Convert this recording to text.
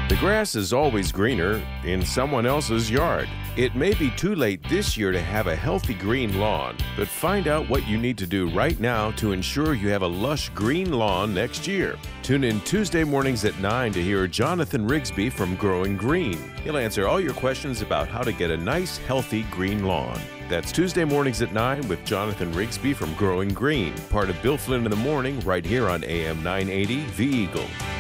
The grass is always greener in someone else's yard. It may be too late this year to have a healthy green lawn, but find out what you need to do right now to ensure you have a lush green lawn next year. Tune in Tuesday mornings at 9 to hear Jonathan Rigsby from GrowinGreen. He'll answer all your questions about how to get a nice, healthy green lawn. That's Tuesday mornings at 9 with Jonathan Rigsby from GrowinGreen, part of Bill Flynn in the Morning, right here on AM 980, The Eagle.